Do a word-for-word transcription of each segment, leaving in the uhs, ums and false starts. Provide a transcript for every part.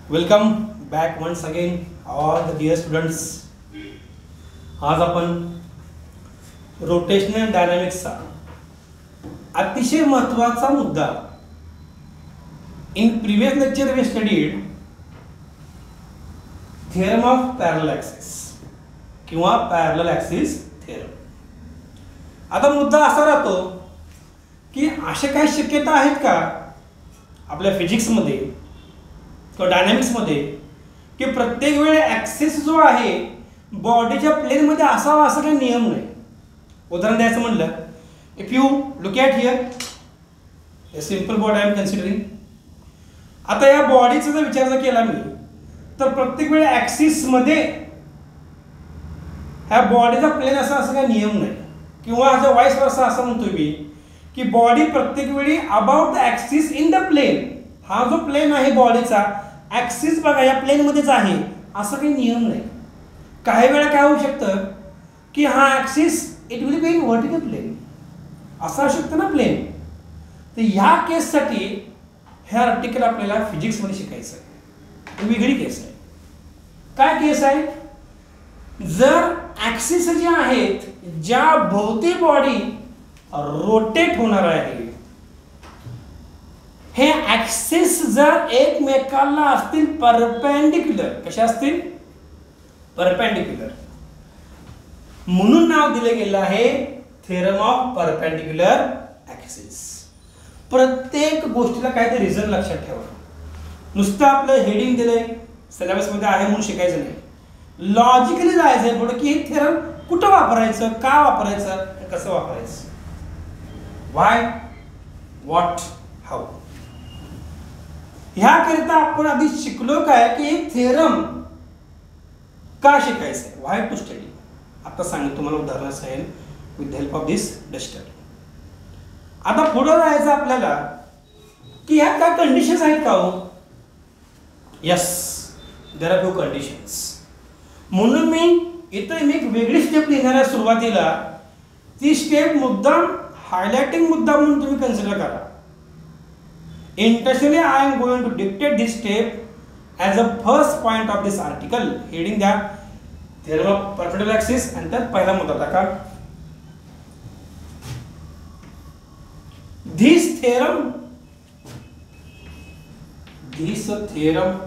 Welcome back once again all the dear students. आज आपण rotational डायनामिक्सचा अतिशय महत्त्वाचा मुद्दा, in previous lecture we studied theorem of parallel axis किंवा पॅरलल ॲक्सिस थिअरम. आता मुद्दा असा राहतो की अशा काही शक्यता आहेत का आपल्या फिजिक्समध्ये किंवा डायनॅमिक्समध्ये की प्रत्येक वेळे ॲक्सिस जो आहे बॉडीच्या प्लेनमध्ये असावा असा काही नियम नाही. उदाहरण द्यायचं म्हणलं, if you look at here a simple body I am considering. आता या बॉडीचा जर विचार जर केला मी तर प्रत्येक वेळे ॲक्सिसमध्ये ह्या बॉडीचा प्लेन असा असं काही नियम नाही, किंवा जर वाईस वर्सा असं म्हणतोय मी की बॉडी प्रत्येक वेळी about the axis in the plane, हा जो प्लेन आहे बॉडीचा ॲक्सिस बघा या प्लेनमध्येच आहे असं काही नियम नाही. काही वेळा काय होऊ शकतं की हा axis it will be in vertical plane, असं असू शकतं ना प्लेन. तर ह्या केससाठी हे आर्टिकल आपल्याला फिजिक्समध्ये शिकायचं आहे. वेगळी केस आहे. काय केस आहे? जर ॲक्सिस जे आहेत ज्या भोवती बॉडी रोटेट होणार आहे, हे ॲक्सिस जर एकमेकांना असतील परपेंडिक्युलर, कशा असतील? परपेंडिक्युलर, म्हणून नाव दिलं गेलं आहे थेरम ऑफ परपेंडिक्युलर ॲक्सिस. प्रत्येक गोष्टीला काहीतरी रिझन लक्षात ठेवा. नुसतं आपलं हेडिंग दिलंय सिलेबसमध्ये आहे म्हणून शिकायचं नाही. लॉजिकली जायचं आहे पुढे की हे थेरम कुठं वापरायचं, का वापरायचं, कसं वापरायचं, व्हाय, व्हॉट, हाऊ. ह्याकरिता आपण आधी शिकलो काय की एक थेरम का शिकायचं, व्हाय टू स्टडी. आता सांगेल तुम्हाला उदाहरण सांगेल with help of this study. आता पुढे जायचं आपल्याला की ह्या काय कंडिशन्स आहेत का हो? Yes, there are few conditions. म्हणून मी इथं मी एक वेगळी स्टेप लिहिणार आहे सुरुवातीला. ती स्टेप मुद्दाम हायलाइटिंग मुद्दा म्हणून तुम्ही कन्सिडर करा. Intentionally, I am going to dictate this step as a first point of this article. Heading द्या theorem of perpendicular axis and then पहिला मुद्दा टाका. This theorem, this theorem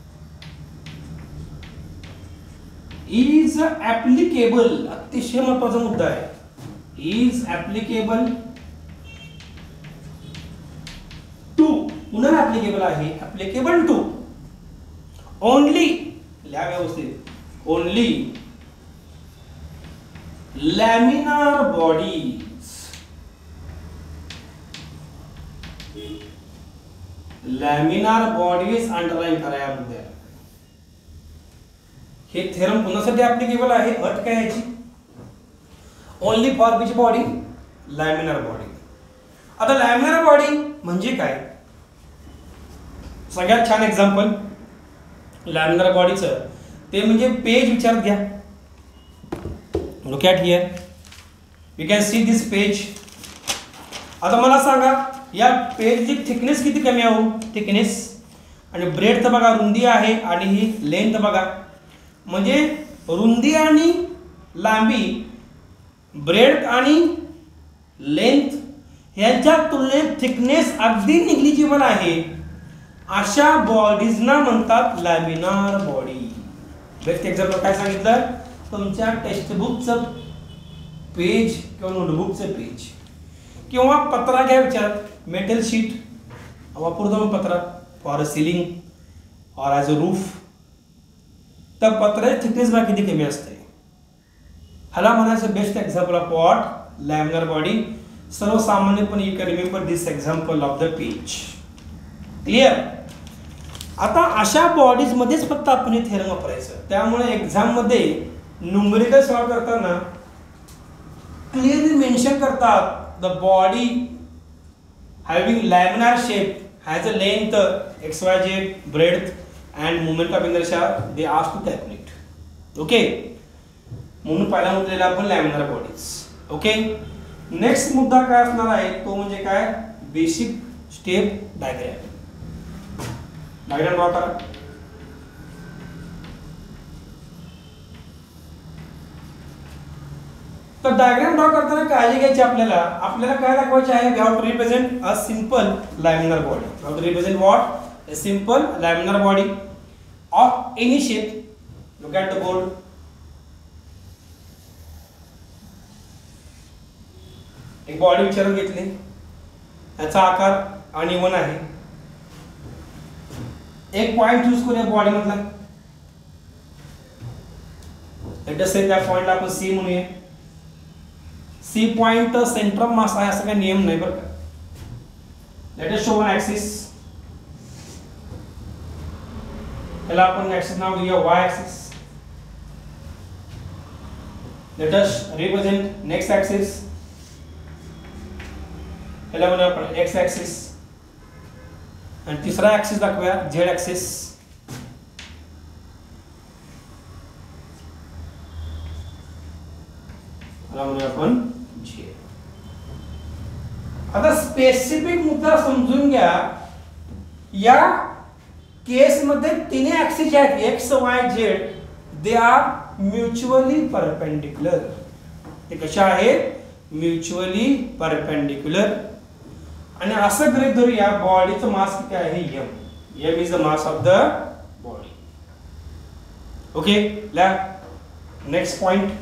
is applicable. अतिशय महत्त्वाचा मुद्दा आहे. Is applicable पुन्हा ऍप्लिकेबल आहे, ऍप्लिकेबल टू ओनली, लिहा व्यवस्थित, only laminar bodies. Laminar bodies underline करा यामध्ये. हे थेरम पुन्हासाठी ऍप्लिकेबल आहे. अट काय याची? Only for which body? Laminar body. आता लॅमिनार बॉडी म्हणजे काय? सगळ्यात छान एक्झाम्पल लॅमिनार बॉडीचं ते म्हणजे पेज विचारात घ्या. Look at here, you can see this page. आता मला सांगा या पेजची थिकनेस किती कमी आहे? थिकनेस आणि ब्रेड तर बघा, रुंदी आहे आणि ही लेंथ बघा. म्हणजे रुंदी आणि लांबी, ब्रेड आणि लेंथ यांच्या तुलनेत थिकनेस अगदी निग्लिजिबल आहे. अशा बॉडीजना म्हणतात लॅमिनार बॉडी. बेस्ट एक्झाम्पल काय सांगितलं? तुमच्या टेक्स्टबुकचं पेज किंवा नोटबुकचं पेज किंवा पत्रा घ्या विचारात, मेटल शीट वापरतो मग पत्रा for a ceiling or as a roof. तर पत्र्याची थिकनेस बघा किती कमी असते. ह्याला म्हणायचं best example of what? Laminar body. सर्वसामान्यपणे you can remember this example of the page. Clear? आता अशा बॉडीज मध्येच फक्त आपण हे थेरम वापरायचं. त्यामुळे एक्झाम मध्ये न्यूमेरिकल सॉल्व करताना क्लिअरली मेन्शन करतात the body having laminar shape has a length X Y Z, breadth and moment of inertia they ask to calculate. Okay, म्हणून पहिला मुद्द्याला आपण लॅमिनार बॉडीज. ओके, नेक्स्ट मुद्दा काय असणार आहे तो म्हणजे काय? Basic step diagram. Diagram draw करा. तर डायग्राम ड्रॉ करताना काळजी घ्यायची आपल्याला आपल्याला काय दाखवायचे आहे we have to represent a simple laminar body we have to represent what a simple laminar body of any shape look at the board एक बॉडी विचारून घेतली याचा आकार अनइवन आहे एक पॉइंट चूज करूया बॉडी मधला लेट अस से त्या पॉइंटला आपण सी म्हणूया C point centre of mass आहे असं काही नियम नाही बरं का let us show one axis त्याला आपण ऍक्सिस नाव देऊया Y axis let us represent next axis त्याला म्हणूया आपण एक्स ऍक्सिस आणि तिसरा ऍक्सिस दाखवूया झेड ऍक्सिस त्याला म्हणूया आपण झेड आता स्पेसिफिक मुद्दा समजून घ्या या केस मध्ये तिन्ही ऍक्सिस आहेत X Y Z they are mutually perpendicular ते कशा आहेत म्युच्युअली परपेंडिक्युलर आणि असं गृहीत धरूया बॉडीचं मास किती आहे m m is the mass of the body okay ला next point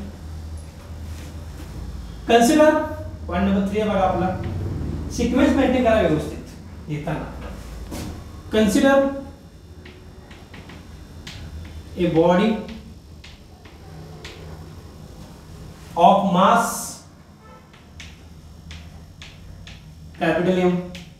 consider point number three बघा आपला सिक्वेन्स मेंटेन करा व्यवस्थित येताना consider a body of mass capital M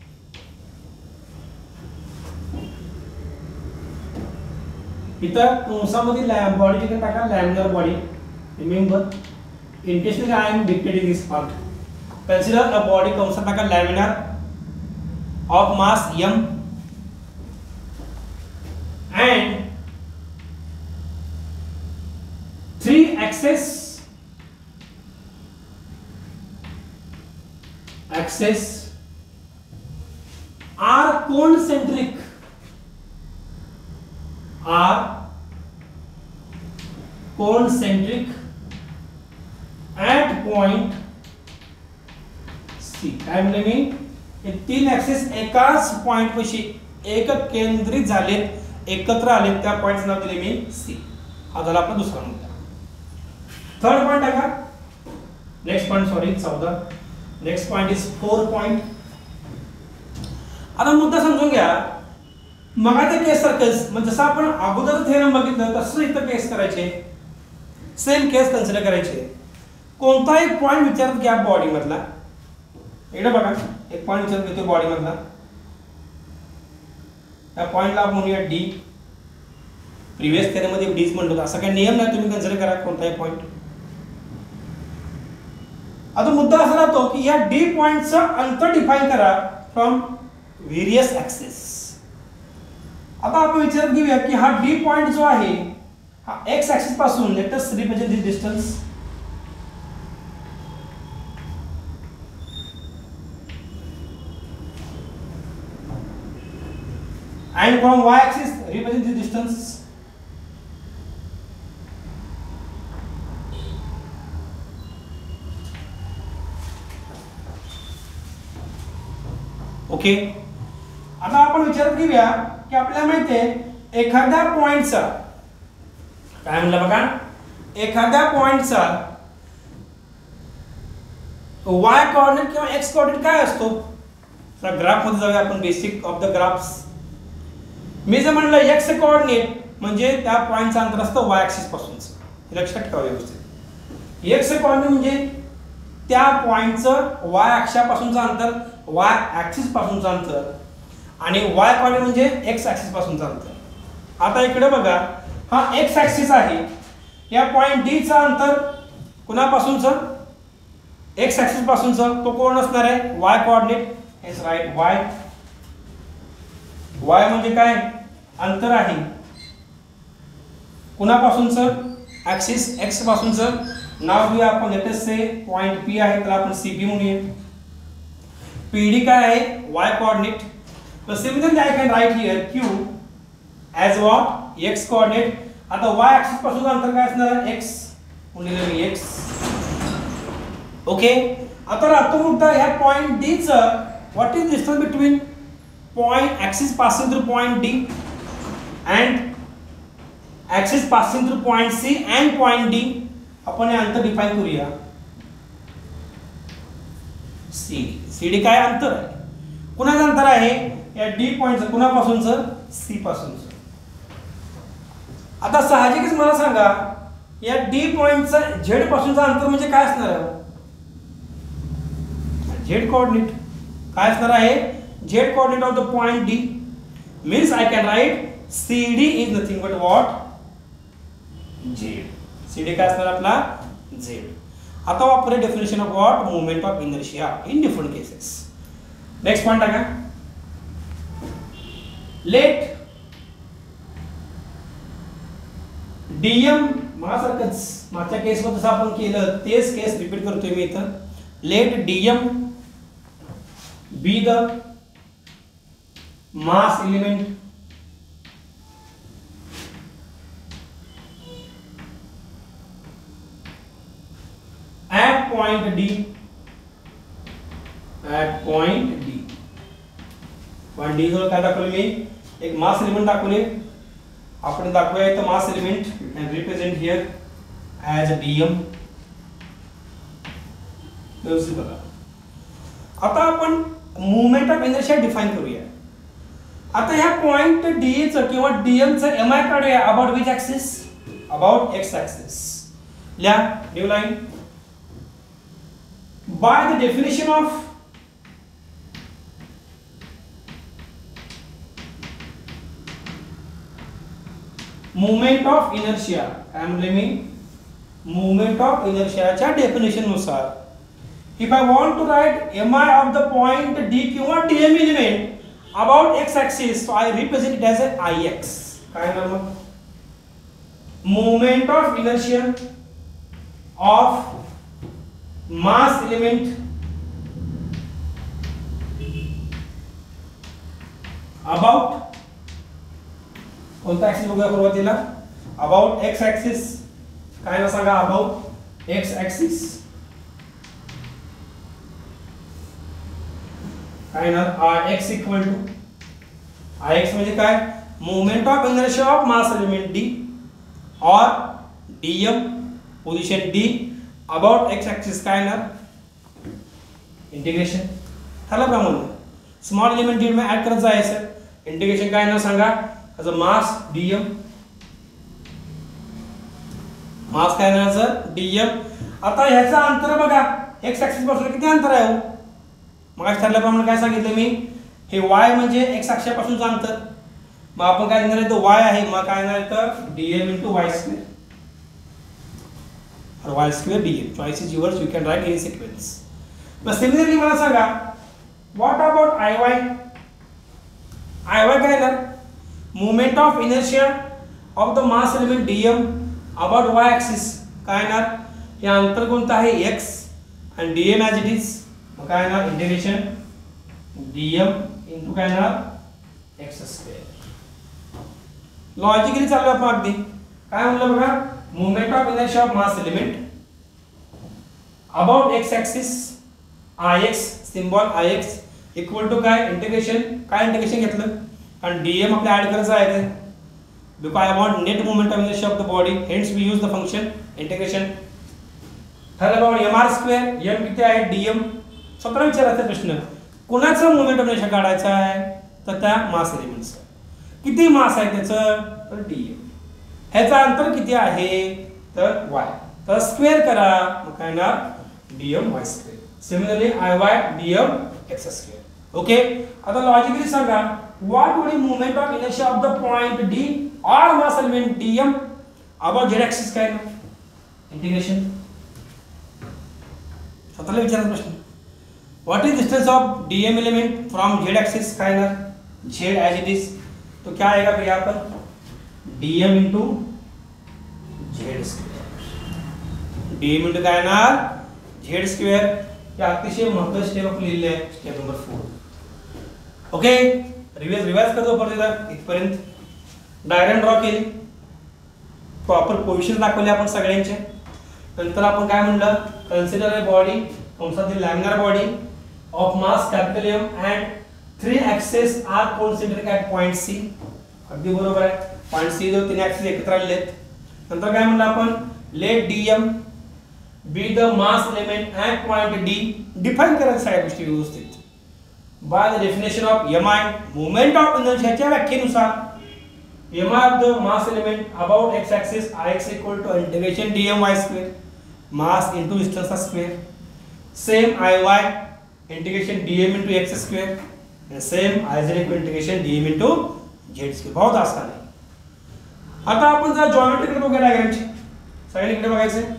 इथं कंसामध्ये बॉडी ठिकाणी टाका laminar body remember intentionally I am dictating this part consider a body कंसात टाका laminar of mass m and three axes axes are concentric are concentric at point C काय म्हणले मी हे तीन ऍक्सिस एकाच पॉइंट पाशी एक केंद्रित झालेत एकत्र आलेत त्या पॉइंटचं नाव दिले मी C हा झाला आपला दुसरा मुद्दा थर्ड पॉइंट आहे का नेक्स्ट पॉइंट सॉरी चौदा next point is four point आता मुद्दा समजून घ्या मगाचे केस सर्कल्स म्हणजे जसं आपण अगोदर थेरम बघितलं तसं इथं केस करायचे सेम केस कन्सिडर करायचे कोणता एक पॉइंट विचारत घ्या बॉडी मधला इकडे बघा एक पॉइंट विचारत घेतो बॉडी मधला त्या पॉइंटला आपण म्हणूया डी प्रिव्हियस थेरम मध्ये डीज म्हणलो होता असं काही नियम नाही तुम्ही कन्सिडर करा कोणताही पॉइंट आता मुद्दा असा राहतो की या डी पॉइंटचं अंतर डिफाइन करा फ्रॉम व्हेरियस ऍक्सिस आता आपण विचारत घेऊया की हा डी पॉइंट जो आहे हा एक्स ऍक्सिस पासून let us represent this distance and from y axis represent this distance okay आता आपण विचारत घेऊया की आपल्याला माहिती आहे एखाद्या पॉइंटचा काय म्हणलं बघा एखाद्या पॉइंटचा y कोऑर्डिनेट किंवा x कोऑर्डिनेट काय असतो तर ग्राफ मध्ये जाऊया आपण बेसिक ऑफ द ग्राफ्स मी जे म्हणलं x कोऑर्डिनेट म्हणजे त्या पॉइंटचं अंतर असतं y ऍक्सिस पासूनचं हे लक्षात ठेवा व्यवस्थित x कोऑर्डिनेट म्हणजे त्या पॉइंटचं y अक्षापासूनचं अंतर y ऍक्सिस पासूनचं अंतर आणि y कोऑर्डिनेट म्हणजे x ऍक्सिस पासूनचं अंतर आता इकडे बघा हा x ऍक्सिस आहे या पॉइंट D चं अंतर कुणापासूनचं x ऍक्सिस पासूनचं तो कोण असणार आहे y coordinate is right y y म्हणजे काय अंतर आहे कुणापासूनचं ऍक्सिस x पासूनचं नाव घेऊया आपण let us say point P आहे त्याला आपण C P म्हणूया P D काय आहे y कोऑर्डिनेट तर similarly I can write here Q as what x coordinate आता y ऍक्सिस पासून अंतर काय असणार आहे x गुणिले x ओके. आता राहतो मुद्दा ह्या पॉइंट डी च what is distance between point axis passing through point D and axis passing through point C and point D. आपण हे अंतर डिफाइन करूया. सी सी डी काय अंतर आहे, कुणाचं अंतर आहे या डी पॉइंटचं, कुणापासूनचं, सी पासूनचं. आता साहजिकच मला सांगा या डी पॉइंटचं झेड पासूनचं अंतर म्हणजे काय असणार आहे, झेड कोऑर्डिनेट. काय असणार आहे, z coordinate of the point D means I can write C D is nothing but what, z. C D काय असणार आपला, झेड. आता वापरूया definition of what, moment of inertia in different cases. Next point टाका. Let dm माझ्यासारखंच मागच्या केसमध्ये जसं आपण केलं तेच केस रिपीट करतोय मी इथं. Let dm be the mass element at point D, at point D. point D जवळ काय दाखवले मी, एक मास एलिमेंट दाखवले. आपण दाखवूया इथं mass element and represent here as a dm. व्यवस्थित बघा. आता आपण मोमेंट ऑफ इनर्शिया डिफाइन करूया. आता ह्या पॉइंट डी च किंवा डीएम च एम आय काढूया about which axis, about x axis. लिहा new line. By the definition of moment of inertia, I am naming moment of inertia च्या definition नुसार, if I want to write mi of the point d किंवा dm element about x axis, so I represent it as a ix. काय नाम, moment of inertia of mass element about कोणता axis बघूया सुरुवातीला, about x axis. काय ना सांगा, about x axis. काय ना I x equal to, I x म्हणजे काय, moment of inertia of mass element D और dm position D about x axis. काय ना इंटिग्रेशन ठरलं प्रमाणे स्मॉल एलिमेंट डी में ऍड करत जायचं. इंटिग्रेशन काय ना सांगा, as a mass dm, मास काय ना dm. आता ह्याचं अंतर बघा x ऍक्सिस पासून किती अंतर आहे, मग ठरल्याप्रमाणे काय सांगितलं मी, हे y म्हणजे x अक्षापासूनचं अंतर. मग आपण काय देणार आहे, तो y आहे, मग काय देणार आहे तर dm into y square or y square dm. choice is yours, you can write any sequence. but similarly मला सांगा what about iy. iy काय ना moment of inertia of the mass element dm about y axis. काय ना हे अंतर कोणतं आहे x आणि डीएम ॲज इट इज. मग काय ना इंटिग्रेशन डीएम इनटू काय ना एक्स स्क्वेअर. लॉजिकली चालू आपण अगदी काय म्हणलं बघा, moment of inertia of mass element about x axis, ix symbol ix equal to काय इंटिग्रेशन, काय इंटिग्रेशन घेतलं आणि डीएम आपल्या ऍड करायचं आहे because I want net moment of inertia of the body, hence we use the function integration. ठरलं बाबा M R square, M किती आहे डीएम. स्वतःला विचारायचा प्रश्न, कोणाचा मोमेंट ऑफ इनर्शिया काढायचा आहे तर त्या मास एलिमेंटचा. किती मास आहे त्याचं तर डीएम. ह्याचा अंतर किती आहे तर वाय, तर स्क्वेअर करा, मग काय ना dm y square. Similarly I y dm x square. Okay. आता लॉजिकली सांगा what would be moment of inertia of the point D or mass element dm about z axis. काय ना इंटिग्रेशन. स्वतःला विचारायचा प्रश्न, what is distance of dm element from z axis. काय ना z as it is, तो क्या आएगा फिर यहाँ पर dm into z square. dm into काय ना z square. या अतिशय महत्त्वाचं स्टेप आपण लिहिले आहे, step number four. Okay. Revise revise करतो परत इथपर्यंत. डायग्राम ड्रॉ केली, प्रॉपर पोझिशन दाखवले आपण सगळ्यांचे. नंतर आपण काय म्हणलं, consider a body कंसातील laminar body of mass capital M and three axes are concentric at point C. अगदी बरोबर आहे. पॉइंट C जो तीन ऍक्सिस एकत्र आलेले आहेत. नंतर काय म्हणलं आपण, लेट dm be the mass element at point D. Define करायचं सगळ्या गोष्टी व्यवस्थित. by the definition of mi, moment of inertia व्याख्येनुसार mi of the mass element about x axis ix equal to integration dm y square, mass into distance square. same iy integration dm into x square and same iz equal integration dm into z square. बहुत आसान आहे. आता आपण जर geometry कडे बघूया डायग्रामची. सगळ्यांनी इकडे बघायचं.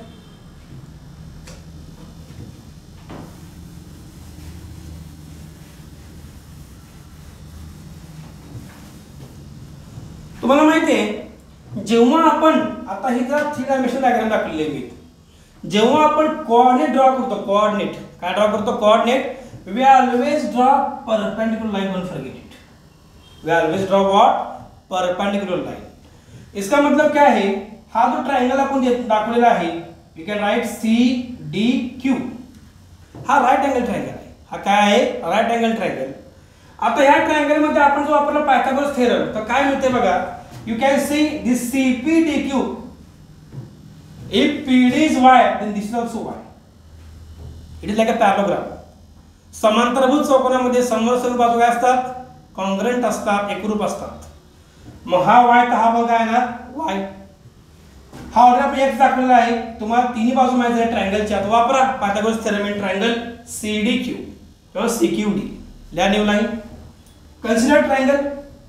तुम्हाला माहिती आहे, जेव्हा आपण आता ही जर थ्री डायमेन्शनल डायग्राम दाखवली आहे मी, जेव्हा आपण कोऑर्डिनेट ड्रॉ करतो, कोऑर्डिनेट काय ड्रॉ करतो, coordinate we always draw perpendicular line. Don't forget it. We always draw what, perpendicular line. इसका मतलब क्या है, हा जो ट्रायंगल आपण दाखवलेला आहे, you can write C D Q. हा राइट एंगल ट्रायंगल आहे. हा काय आहे, राइट एंगल ट्रायंगल. आता या ट्रायंगल मध्ये आपण जो वापरला पायथागोरस थेरम, तर काय मिळते बघा, you can see this CP DQ. If PD is y then this is also y. It is like a parallelogram. समांतरभुज चौकोनामध्ये समोरासमोर बाजू काय असतात, कॉन्ग्रुएंट असतात, एकरूप असतात. मग हा y तर हा भाग काय ना y. हा ऑर्डर आपण x दाखवलेला आहे. तुम्हाला तिन्ही बाजू माहिती आहे ट्रायंगलच्या, तर वापरा Pythagoras theorem in triangle C D Q किंवा C Q D. ल्या new line. Consider triangle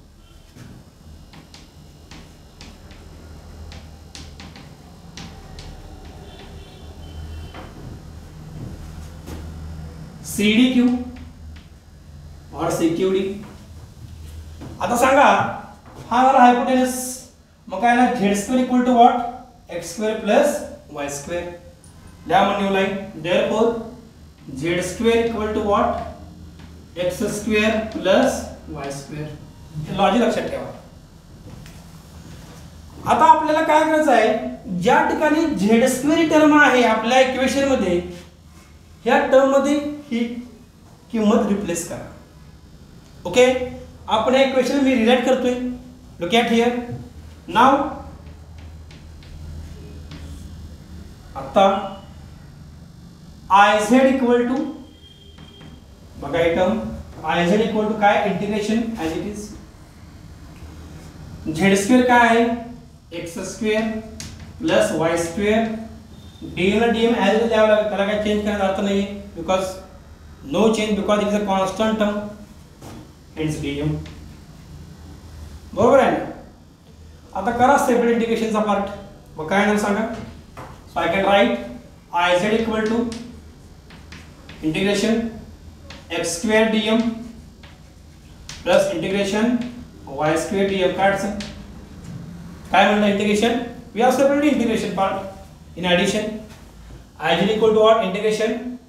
C D Q और C Q D. आता सांगा, हा झाला हायपोटेनस. मग काय ना, z square equal to what, x square plus y square. ल्या मग new line. Therefore z square equal to what, x square plus y square. Logic लक्षात ठेवा. आता आपल्याला काय करायचं आहे, ज्या ठिकाणी z स्क्वेअर टर्म आहे आपल्या इक्वेशन मध्ये, ह्या टर्म मध्ये ही किंमत रिप्लेस करा. ओके, आपण एक क्वेश्चन मी रिलेट करतोय. Look at here now. आता iz इक्वल टू बघा ही टर्म iz इक्वल टू काय, integration as it is. z square काय आहे, x square plus y square. dm ला dm ॲज इट इज द्यावं लागेल, त्याला काय चेंज करण्याचा अर्थ नाही, because no change, because it is a constant term. Hence dm. बरोबर आहे ना. आता करा सेपरेट इंटिग्रेशनचा पार्ट. मग काय नाव सांगा. So I can write iz equal to integration x square dm plus integration y square dm. काय अडचण, काय म्हणलं इंटिग्रेशन, we are separate integration part. in addition iz equal to what, integration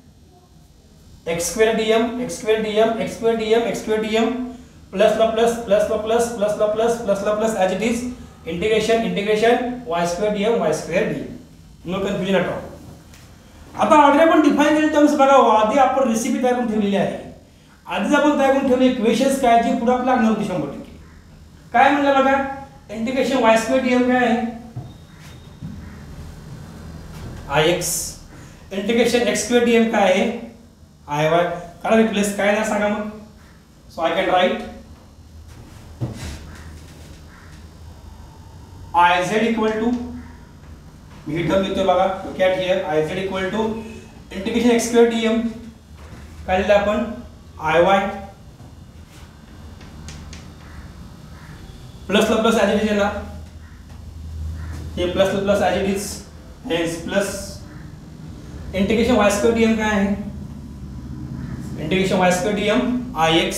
x square dm, x square dm, x square dm, x square dm plus la plus plus la plus plus la plus plus la plus as it is integration integration y square dm, y square dm. no confusion at all. आता already आपण define केलेले terms बघा. आधी आपण recipe तयार करून ठेवलेली आहे. आधीच आपण तयार करून ठेवले इक्वेशन्स काय, जी पुढे आपल्याला लागणार होती शंभर टक्के. काय म्हणलं बघा, इंटिग्रेशन y square dm काय आहे, ix. Integration x square dm काय आहे, iy. कारण रिप्लेस काय ना सांगा मग. So I can write iz equal to, मी ही टर्म लिहितोय बघा. Look at here iz equal to integration x square dm काय लिहिलं आपण, iy प्लस ला प्लस ॲज इट इज ना, हे प्लस ला plus as it is. Hence plus integration y square dm काय आहे, integration y square dm ix.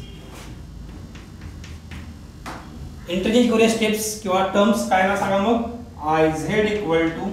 Interchange करूया स्टेप्स किंवा टर्म्स. काय ना सांगा मग, iz equal to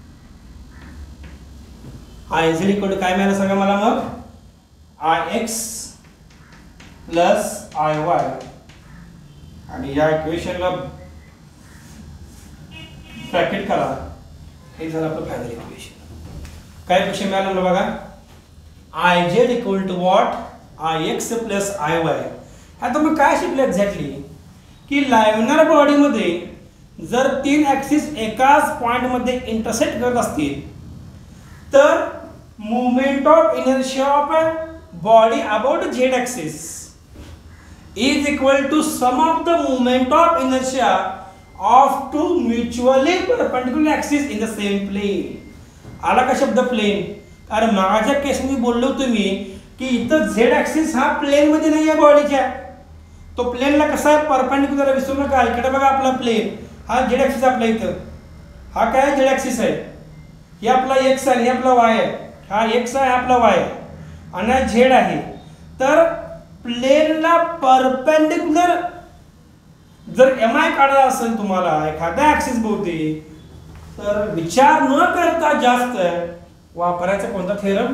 iz equal to काय मिळालं सांगा मला मग, ix प्लस iy. आणि या इक्वेशनला ब्रॅकेट करा. हे झालं आपलं फायनल इक्वेशन. काय क्वेश्चन मिळालं मला बघा. I z equal to what I x plus I y. आता मग काय शिकलं एक्झॅक्टली की लॅमिनार बॉडीमध्ये जर तीन ॲक्सिस एकाच पॉइंटमध्ये इंटरसेक्ट करत असतील तर moment of inertia of a body about z axis is equal to sum of the moment of inertia of two mutually perpendicular axis in the same plane. आला का शब्द प्लेन? कारण माझ्या केसमध्ये बोललो तुम्ही की इथं झेड ॲक्सिस हा प्लेनमध्ये नाही आहे बॉडीच्या. तो प्लेनला कसा आहे परपेंडिक्युलर विसरू नका. इकडे बघा आपला प्लेन हा झेड ॲक्सिस आपला इथं हा काय झेड ॲक्सिस आहे. हे आपला एक्स आहे हे आपला वाय आहे. हा एक्स आहे आपला वाय आहे आणि हा झेड आहे. तर प्लेनला परपेंडिक्युलर जर एम आय काढायला असेल तुम्हाला एखाद्या ॲक्सिस भोवती तर विचार न करता जास्त वापरायचा कोणता थेरम?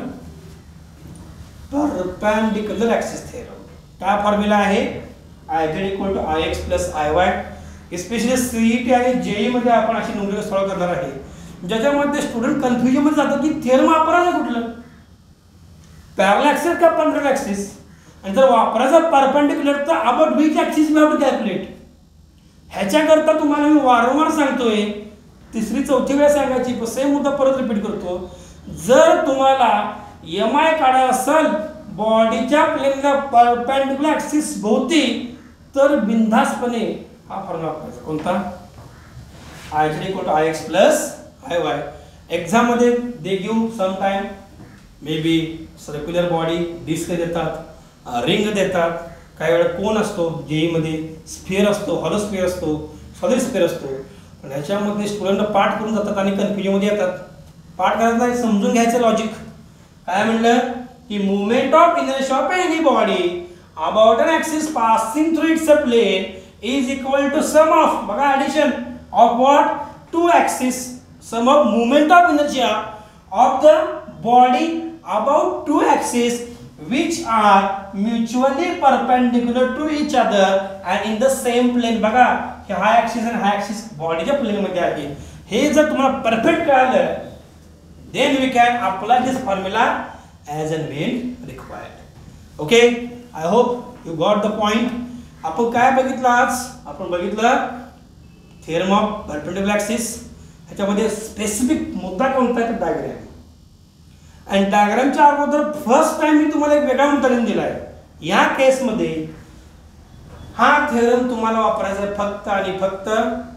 Perpendicular axis theorem. काय फॉर्म्युला आहे? I z equal to I x plus I y. Specially CET आणि जेई मध्ये आपण अशी न्यूमेरिकल सॉल्व्ह करणार आहे ज्याच्यामध्ये स्टुडंट कन्फ्युजन मध्ये जातात की थेरम वापरायचं कुठलं, पॅरलल ॲक्सिस का परपेंडिक्युलर ॲक्सिस. आणि जर वापरायचं परपेंडिक्युलर तर about which axis we have to calculate. ह्याच्याकरता तुम्हाला मी वारंवार सांगतोय, तिसरी चौथी वेळा सांगायची सेम मुद्दा परत रिपीट करतो. जर तुम्हाला एम आय काढायला असेल बॉडीच्या प्लेनला परपेंडिक्युलर ॲक्सिस भोवती तर बिनधास्तपणे हा फॉर्म्युला वापरायचा. कोणता? I z equal to I x plus I y. एक्झाममध्ये they give some time maybe circular body disk देतात, रिंग देतात, काही वेळा कोन असतो, जेईमध्ये स्फिअर असतो, हॉलो स्फिअर असतो, सॉलिड स्फिअर असतो. पण ह्याच्यामध्ये स्टुडंट पाठ करून जातात आणि कन्फ्युजनमध्ये येतात. पाठ करायचं नाही, समजून घ्यायचं लॉजिक. काय म्हणलं की moment of inertia of any body about an axis passing through its a plane is equal to sum of बघा addition of what two axis sum of movement of inertia of the body about two axis which are mutually perpendicular to each other and in the same plane. बघा हे हा axis आणि हा axis बॉडीच्या plain मध्ये आहे. हे जर तुम्हाला परफेक्ट कळालं then we can apply this formula as and when required. Okay, I hope you got the point. आपण काय बघितलं आज? आपण बघितलं थेरम ऑफ परपेंडिक्युलर ॲक्सिस. ह्याच्यामध्ये स्पेसिफिक मुद्दा कोणता आहे? डायग्राम. आणि डायग्रामच्या अगोदर फर्स्ट टाइम मी तुम्हाला एक वेगळा मुद्दा लिहून दिला आहे. या केसमध्ये हा थेरम तुम्हाला वापरायचा आहे फक्त आणि फक्त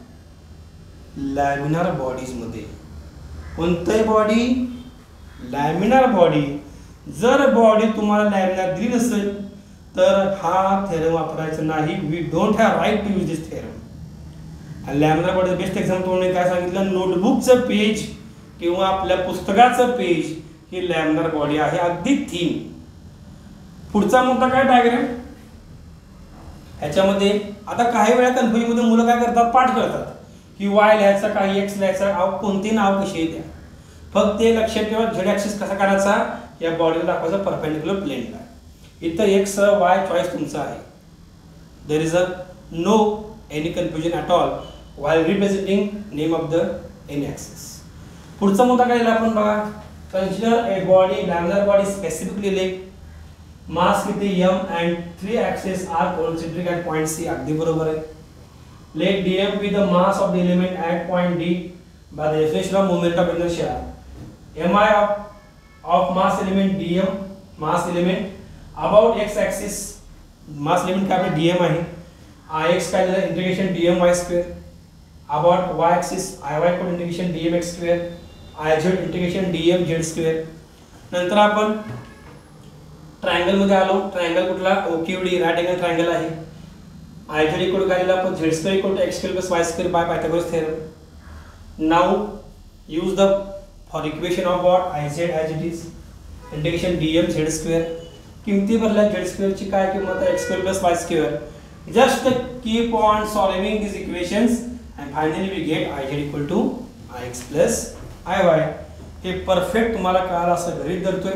लॅमिनार बॉडीज मध्ये. कोणतंही बॉडी? Laminar body. जर बॉडी तुम्हाला लॅमिनार दिली नसेल तर हा थेरम वापरायचा नाही. We don't have right to use this theorem. आणि लॅमिनार बॉडी बेस्ट एक्झाम्पल तुम्ही काय सांगितलं? नोटबुकचं पेज किंवा आपल्या पुस्तकाचं पेज ही लॅमिनार बॉडी आहे. अगदी थीम. पुढचा मुद्दा काय? डायग्राम. ह्याच्यामध्ये आता काही वेळा कन्फ्युजनमध्ये मुलं काय करतात? पाठ करतात की वाय लिहायचा काही एक्स लिहायचा, अव कोणते नाव कशी द्या. फक्त ते लक्षात ठेवा झेड ॲक्सिस कसा करायचा या बॉडीला दाखवायचा परपेंडिक्युलर प्लेनला. इथं एक्स वाय चॉईस तुमचा आहे. There is a no any confusion at all while representing name of the any axis. पुढचा मुद्दा काय लिहिला आपण बघा. consider a body laminar body specifically like mass किती m and three axes are concentric at point C. अगदी बरोबर आहे. let dm be the mass of the element at point D by the definition of moment of inertia. mi of of mass element dm mass element about x axis mass element काय आहे dm आहे. ix काय झालं integration dm y square about y axis iy को integration dm x square iz integration dm z square. नंतर आपण triangle मध्ये आलो. ट्रायंगल कुठला? ओक्यूडी राइट एंगल ट्रायंगल आहे. iz इक्वल काय दिला आपण z square equal to x square plus y square by Pythagoras theorem. now use the for equation of what iz as it is integration dm z square. किमती भरल्या z square ची काय किंमत आहे x square plus y square. just keep on solving these equations and finally we get iz equal to ix plus iy. हे perfect तुम्हाला कळालं असं गृहीत धरतोय.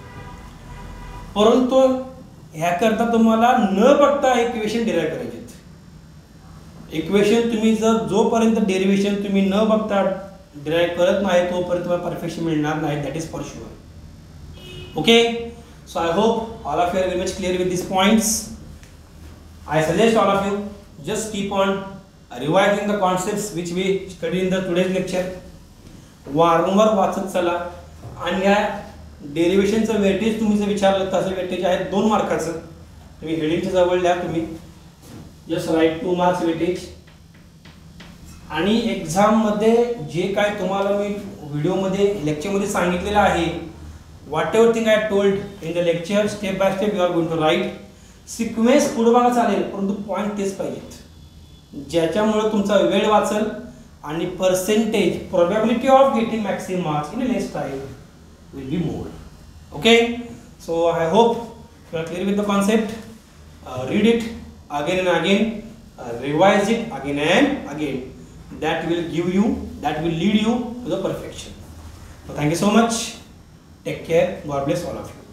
परंतु ह्याकरता तुम्हाला न बघता इक्वेशन डिराइव्ह करायचे. इक्वेशन तुम्ही जर जोपर्यंत डेरिव्हेशन तुम्ही न बघता डिराईव्ह करत नाही तोपर्यंत तुम्हाला परफेक्शन मिळणार नाही, that is for sure. Okay, so I hope all of you are very much clear with this points. I suggest all of you just keep on revising the concepts which we studied in the today's lecture. वारंवार वाचत चला. आणि या डेरिव्हेशनचं weightage तुम्ही जर विचारलं तसं weightage आहे दोन मार्काचं. तुम्ही हेडिंगच्या जवळ द्या, तुम्ही just write two marks weightage. आणि एक्झाममध्ये जे काय तुम्हाला मी व्हिडिओमध्ये लेक्चरमध्ये सांगितलेलं आहे, whatever thing I told in the lecture, step by step you are going to write. Sequence पुढे मागे चालेल, परंतु पॉईंट तेच पाहिजेत, ज्याच्यामुळे तुमचा वेळ वाचेल आणि percentage probability of getting maximum marks in less time will be more. Okay, so I hope you are clear with the concept. Read it again and again, revise it again and again. That will give you, that will lead you to the perfection. So thank you so much. Take care. God bless all of you.